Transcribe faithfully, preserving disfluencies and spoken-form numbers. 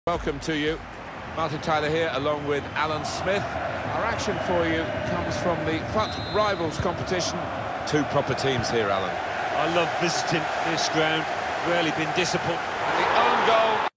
Welcome to you. Martin Tyler here along with Alan Smith. Our action for you comes from the F U T Rivals competition. Two proper teams here, Alan. I love visiting this ground, rarely been disappointed. And the own goal